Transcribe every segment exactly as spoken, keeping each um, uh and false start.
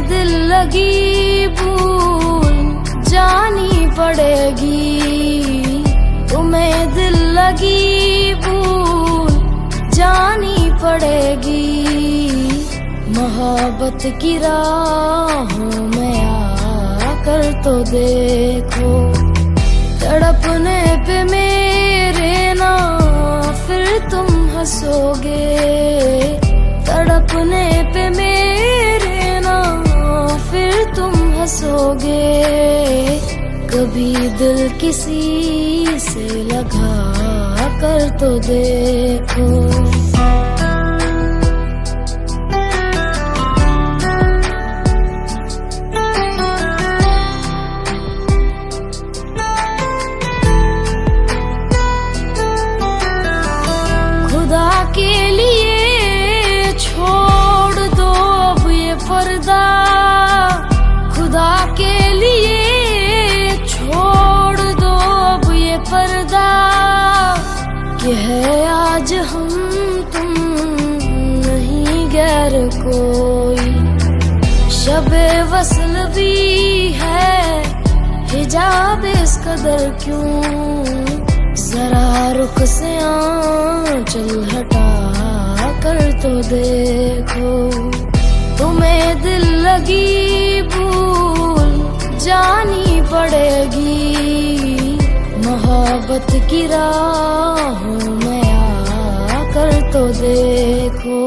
दिल लगी भूल जानी पड़ेगी, तुम्हें दिल लगी भूल जानी पड़ेगी। मोहब्बत की राहों में आकर तो देखो, तड़पने पे मेरे ना फिर तुम हंसोगे, तड़पने पे मेरे ना फिर तुम हंसोगे। कभी दिल किसी से लगा कर तो देखो। खुदा के लिए छोड़ दो अब ये पर्दा, खुदा के लिए छोड़ दो अब ये पर्दा। कि है आज हम तुम नहीं गैर कोई, शबे वसल भी है हिजाब इस कदर क्यों। जरा रुख से आंचल हटा कर तो देखो, तुम्हें दिल लगी भूल जानी पड़ेगी। मोहब्बत की राहों में आकर तो देखो।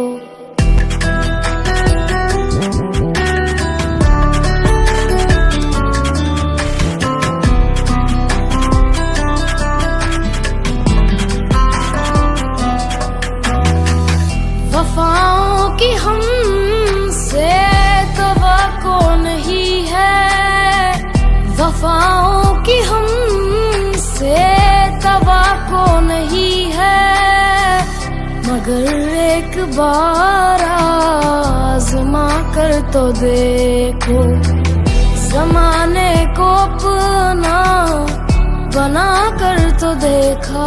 वफाओं की हमसे तवक्को नहीं है, वफाओं की हमसे तवक्को नहीं है। मगर एक बार आज़मा कर तो देखो, ज़माने को अपना बना कर तो देखा।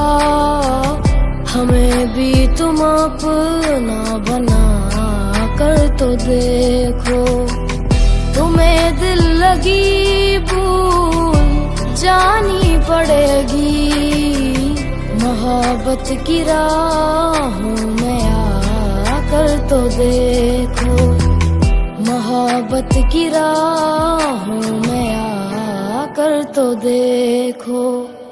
हमें भी तुम अपना बना कर तो देखो, तुम्हें दिल लगी भूल जानी पड़ेगी। मोहब्बत की राहों में आकर तो देखो, मोहब्बत की राहों में आकर तो देखो।